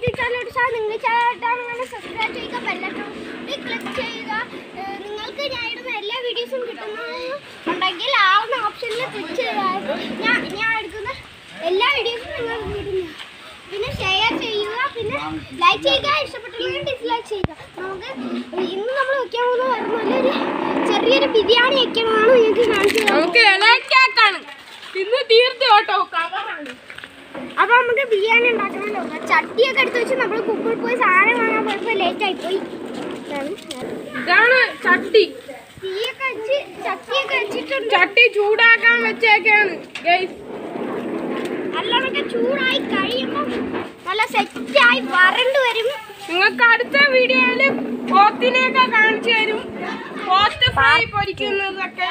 YouTube channel നിങ്ങൾ channel subscribe ചെയ്യുക, bell icon click ചെയ്യുക. നിങ്ങൾക്ക് ഞാൻ ഇടുന്ന എല്ലാ വീഡിയോസും കിട്ടുന്നുണ്ടെങ്കിൽ ആ ഒരു ഓപ്ഷനിൽ ക്ലിക്ക് ചെയ്താൽ ഞാൻ എടുക്കുന്ന എല്ലാ വീഡിയോസും നിങ്ങൾക്ക് കിട്ടുന്നു. പിന്നെ ഷെയർ ചെയ്യുക, പിന്നെ ലൈക്ക് ചെയ്യുക, ഇഷ്ടപ്പെട്ടില്ലെങ്കിൽ ഡിസ്ലൈക്ക് ചെയ്യുക. നമുക്ക് ഇന്ന് നമ്മൾ വയ്ക്കാൻ പോകുന്ന നല്ലൊരു ചെറിയൊരു ബിരിയാണി വയ്ക്കണമെന്നാണ് നിങ്ങൾക്ക് കാണിച്ചത്. ഇന്ന് തീർത്ത് കേട്ടോ, കവറാണ്. അപ്പൊ നമുക്ക് ബിരിയാണി ഉണ്ടാക്കണല്ലോ. ചട്ടിയൊക്കെ എടുത്ത് വെച്ച് നമ്മൾ കുക്കിൽ പോയി സാധനം വാങ്ങാൻ പോയപ്പോ ലേറ്റ് ആയിപ്പോയി. ഇതാണ് ചട്ടി. തീയൊക്കെ വെച്ച് ചട്ടിയൊക്കെ വെച്ചിട്ടുണ്ട്. ചട്ടി ചൂടാക്കാൻ വെച്ചേക്കാണ് ഗയ്സ്. നല്ലതൊക്കെ ചൂടായി കഴിയുമ്പോൾ നല്ല സെറ്റായി വരണ്ട് വരും. നിങ്ങൾക്ക് അടുത്ത വീഡിയോയില് പോത്തിനെയൊക്കെ കാണിച്ചു തരും, പോത്ത് ഫ്രൈ പൊരിക്കുന്നതൊക്കെ.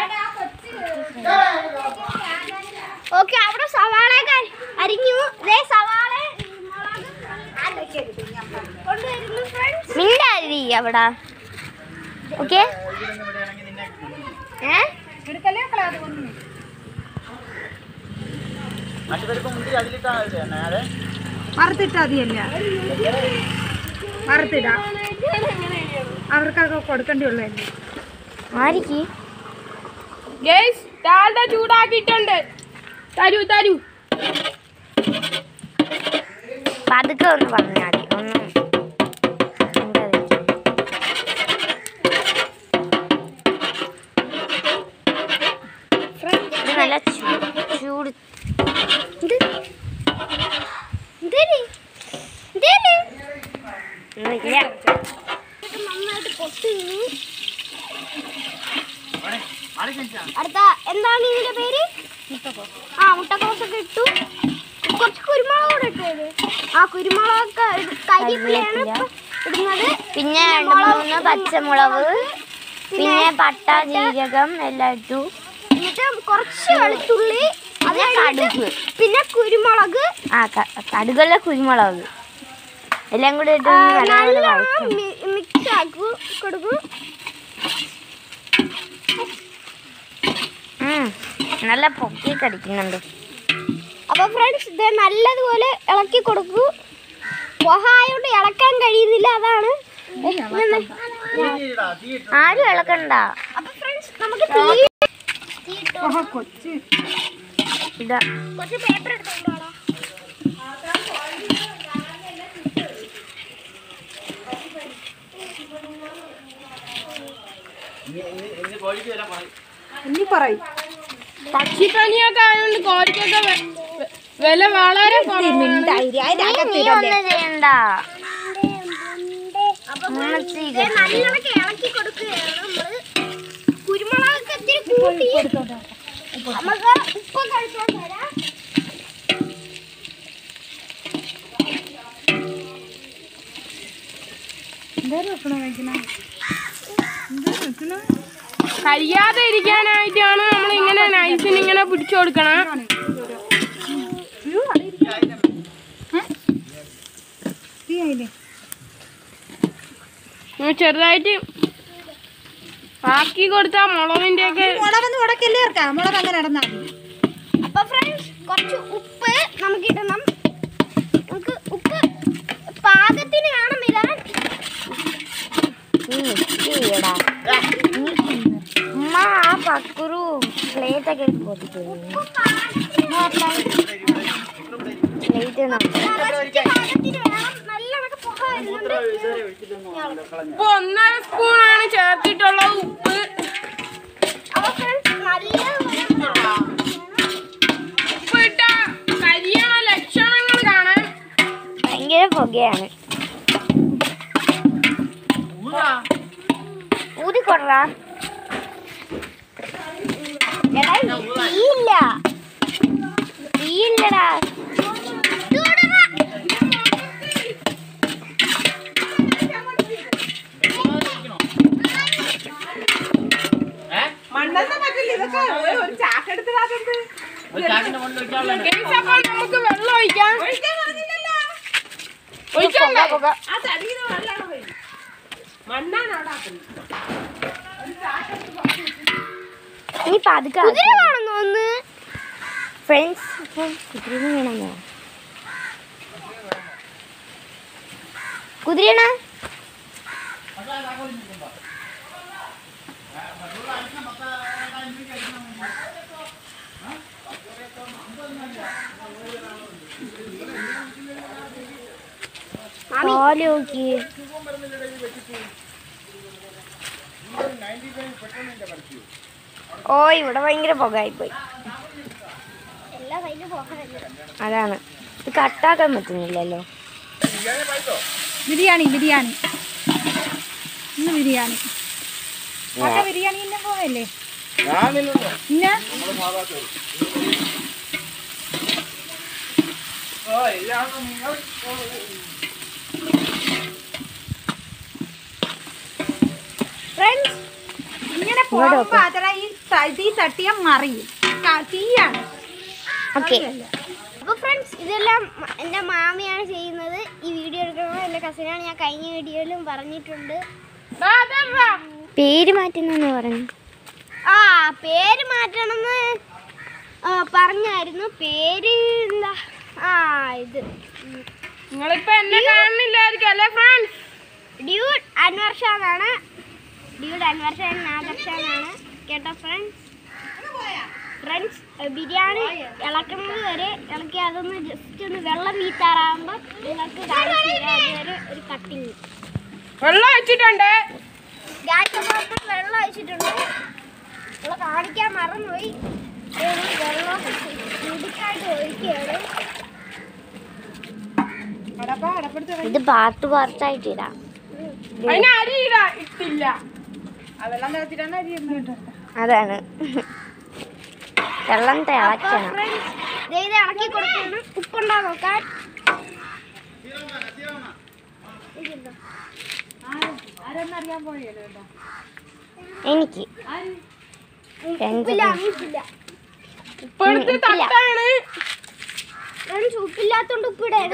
ഓക്കെ, അവിടെ സവാളയൊക്കെ അരിഞ്ഞു. സവാള കൊണ്ടുവരുന്നു ഫ്രണ്ട്സ്. മിണ്ടാതി അവിടെ. ഓക്കെ, വറുത്തിട്ടാ മതിയല്ല, വറുത്തിടാ. അവർക്കൊക്കെ കൊടുക്കേണ്ടിയുള്ളൂ. ആരിക്ക് ഗയ്സ്, ഡാൽഡ ചൂടാക്കിയിട്ടുണ്ട്. തരൂ തരൂ. പതുക്കെ ഒന്ന് പറഞ്ഞാൽ മതി. ഒന്നും ഇത് നല്ല ചൂട്. നന്നായിട്ട് പൊട്ടുന്നു. അടുത്ത എന്താണ് ഇതിന്റെ പേര്? മുട്ടക്കോസൊക്കെ ഇട്ടു. കുറച്ച് കുരുമുളക് കൂടെ ഇട്ടത്. ആ കുരുമുളകൊക്കെ കരിവേപ്പിലയാണ് ഇടുന്നത്. പിന്നെ 2-3 പച്ചമുളക്, പിന്നെ പട്ട, ജീരകം എല്ലാം ഇട്ടു. എന്നിട്ട് കുറച്ച് വെളുത്തുള്ളി, പിന്നെ കടുക്, പിന്നെ കുരുമുളക്. കടുകല്ല, കുരുമുളക് എല്ലാം കൂടി ഇട്ട് മിക്സ് ആക്കൂ കൊടുക്കൂ. നല്ല പൊക്കി കടിക്കുന്നുണ്ട്. അപ്പൊ ഫ്രണ്ട്സ്, ഇത് നല്ലതുപോലെ ഇളക്കി കൊടുക്കൂ. പൊഹായോണ്ട് ഇളക്കാൻ കഴിയുന്നില്ല, അതാണ്. ആരും ഇളക്കണ്ട. അപ്പൊ ഫ്രണ്ട്സ്, നമുക്ക് കുറച്ച് പേപ്പർ എടുത്തോളാം. ഇനി പറയും. പക്ഷിപ്പനിയൊക്കെ ആയതുകൊണ്ട് കോഴിക്കൊക്കെ വില വളരെ ചെയ്യണ്ട. നല്ലതൊക്കെ ഇളക്കി കൊടുക്കുകയാണ് നമ്മള്. കുരുമുളകൊക്കെ ഇത്തിരി കൂട്ടി നമുക്ക് ഉപ്പ് കഴിക്കാൻ തരാം. കഴിയാതെ ഇരിക്കാനായിട്ടാണ് നമ്മൾ ഇങ്ങനെ നൈസിന് ഇങ്ങനെ പിടിച്ചു കൊടുക്കണം. ചെറുതായിട്ട് ആക്കി കൊടുത്താൽ മുളകിന്റെ ഒക്കെ മുളക് അങ്ങനെ ഇടന്നാ. അപ്പൊ ഫ്രണ്ട്സ്, കുറച്ച് ഉപ്പ് നമുക്ക് ഇടണം. നമുക്ക് ഉപ്പ് പാകത്തിന് വേണം ഇടാൻ. ഉമ്മ ആ പക്കുരു പ്ലേറ്റൊക്കെ പൊതിക്കും. പ്ലേറ്റ് ഇപ്പൊ 1.5 സ്പൂണാണ് ചേർത്തിട്ടുള്ളത് ഉപ്പ്. ഉപ്പ് ഇട്ട കരിയണ ലക്ഷണങ്ങൾ കാണാൻ. ഭയങ്കര പുകയാണ്. ഊതിക്കൊടാ. തീയില്ലടാ. നമുക്ക് വെള്ളം ഒഴിക്കാം. നീ പതുക്കെ കുതിരയാണെന്ന് തോന്നുന്നു ഫ്രണ്ട്സ്. കുതിര വേണമെന്നോ? കുതിരയാണ്. പാല് നോക്കി. ഓ ഇവിടെ ഭയങ്കര പുകയായിപ്പോയി. അതാണ് ഇത് കട്ടാക്കാൻ പറ്റുന്നില്ലല്ലോ. ബിരിയാണി ഇന്ന് ബിരിയാണി ബിരിയാണി ഇന്നെ പോയല്ലേ പിന്നെ ഇങ്ങനെ പോകുമ്പോ അത്ര ഈ ചട്ടിയം മറിയും. തീയാണ്. ഓക്കെ അപ്പോൾ ഫ്രണ്ട്സ് ഇതെല്ലാം എൻ്റെ മാമിയാണ് ചെയ്യുന്നത്. ഈ വീഡിയോ എടുക്കുന്നത് എൻ്റെ കസിനാണ്. ഞാൻ കഴിഞ്ഞ വീഡിയോയിലും പറഞ്ഞിട്ടുണ്ട്. പേര് മാറ്റുന്നു പറഞ്ഞു. ആ പേര് മാറ്റണമെന്ന് പറഞ്ഞായിരുന്നു. പേര് എന്താ ഇത് നിങ്ങളിപ്പോ എന്നെ കാണുന്നില്ലായിരിക്കും അല്ലേ ഫ്രണ്ട്സ്? ഡ്യൂഡ് അൻവർ ഷാനാണ്. ഡ്യൂഡ് അൻവർ ഷാൻ നാദർഷാനാണ് കേട്ടോ ഫ്രണ്ട്സ്. ബിരിയാണി ഇളക്കുന്നത് വരെ ഇളക്കി അതൊന്ന് ജസ്റ്റ് ഒന്ന് വെള്ളം വീത്താറാകുമ്പോൾ നിങ്ങൾക്ക് അതുവരെ ഒരു കട്ടിങ്. വെള്ളം വെച്ചിട്ടുണ്ട്. വെള്ളം ഒഴിച്ചിട്ടുണ്ട്. നമ്മൾ കാണിക്കാൻ മറന്നുപോയി. വെള്ളം ചുടിക്കായിട്ട് ഒഴിക്കുകയാണ്. ഇത് പാർട്ടായിട്ട് ഇടാം. അതിന് അരി ഇട്ടില്ല. അതെല്ലാം നിറച്ചിട്ടാണ് അരി ഇടുന്നത്. അതാണ് വെള്ളം തിളക്കണം. ഇത് ഇളക്കി കൊടുക്കണം. ഉപ്പുണ്ടാ നോക്കാൻ. എനിക്ക് ഇപ്പോഴത്തെ തട്ടാണ്. ഉപ്പില്ലാത്തോണ്ട് ഉപ്പിടാണ്.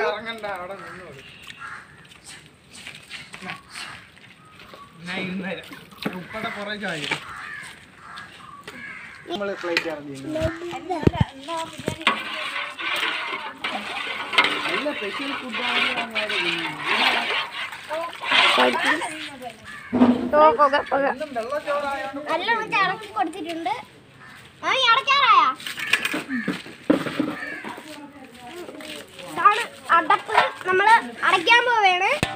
നല്ലോണം ഇളക്കി കൊടുത്തിട്ടുണ്ട്. അടയ്ക്കാറായ അടപ്പ് നമ്മൾ അടയ്ക്കാൻ പോവുകയാണ്.